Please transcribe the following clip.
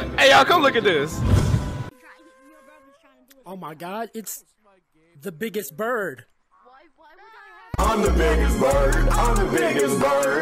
Hey, y'all, come look at this. Oh my God, it's the biggest bird. I'm the biggest bird. I'm the biggest bird.